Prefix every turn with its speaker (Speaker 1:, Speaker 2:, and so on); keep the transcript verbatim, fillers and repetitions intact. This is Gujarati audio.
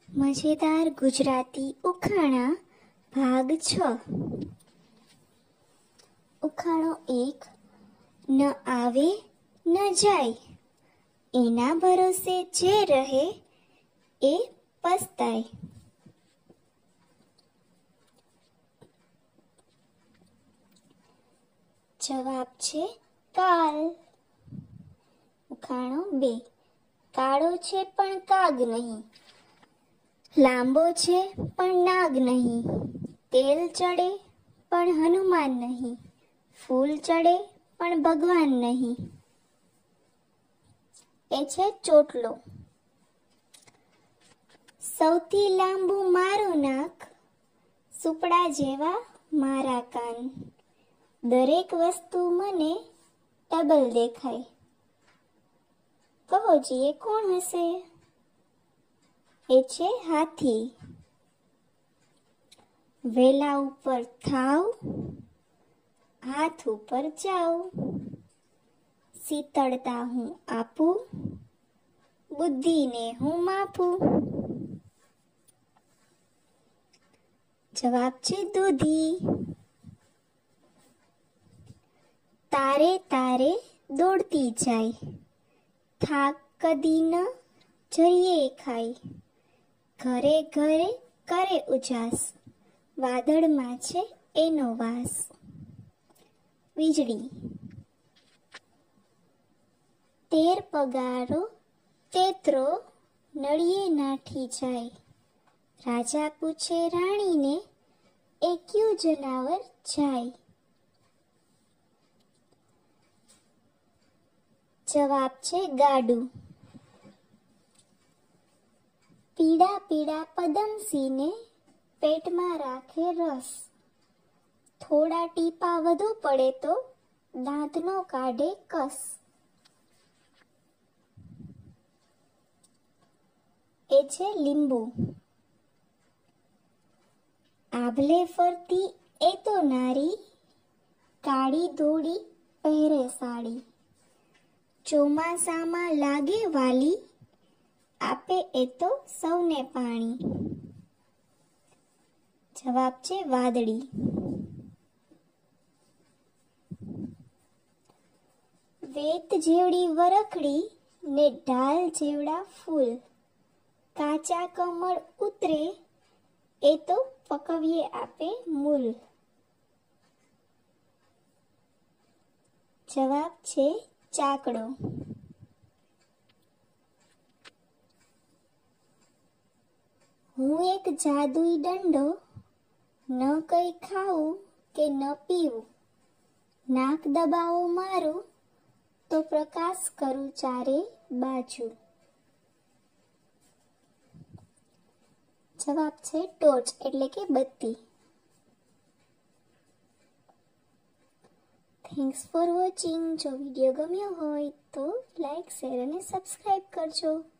Speaker 1: મજેદાર ગુજરાતી ઉખાણા ભાગ છ. ઉખાણો એક. ન આવે ન જાય, એના ભરોસે જે રહે એ પસ્તાય. જવાબ છે કાલ. ઉખાણો બે. કાળો છે પણ કાગ નહીં, લાંબો છે પણ નાગ નહીં, તેલ ચડે પણ હનુમાન નહીં, ફૂલ ચડે પણ ભગવાન નહીં. એ છે ચોટલો. સૌથી લાંબુ મારું નાક, સુપડા જેવા મારા કાન, દરેક વસ્તુ મને ડબલ દેખાય. કહો જી એ કોણ હશે? એ છે હાથી. વેલા ઉપર થાવ, હાથ ઉપર જાવ, શીતળતા હું આપું, બુદ્ધિને હું માપું. જવાબ છે દૂધી. તારે તારે દોડતી જાય, થાક કદી ન જઈએ ખાય, ઘરે ઘરે કરે ઉજાસ, વાદળમાં છે એનો વાસ. વીજળી. તેર પગારો તેતરો નળિયે નાઠી જાય, રાજા પૂછે રાણીને એ ક્યું જનાવર જાય. જવાબ છે ગાડું. પીડા પીડા પદમસીને પેટમાં રાખે રસ, થોડા ટીપા વધુ પડે તો દાંતનો કાઢે કસ. એ છે લીંબુ. આભલે ફરતી એ તો નારી, કાળી ધોળી પહેરે સાડી, ચોમાસામાં લાગે વાલી, આપે એ તો સૌને પાણી. જવાબ છે વાદળી. વેત જેવડી વરખડી ને ઢાલ જેવડા ફૂલ, કાચા કમળ ઉતરે એ તો પકવીએ આપે મૂલ. જવાબ છે ચાકડો. હું એક જાદુઈ દંડો, ન કઈ ખાવું કે ન પીવું, નાક દબાવો મારું તો પ્રકાશ કરું ચારે બાજુ. જવાબ છે ટોર્ચ એટલે કે બત્તી. Thanks for watching. જો વિડીયો ગમ્યો હોય તો લાઈક, શેર અને સબસ્ક્રાઈબ કરજો.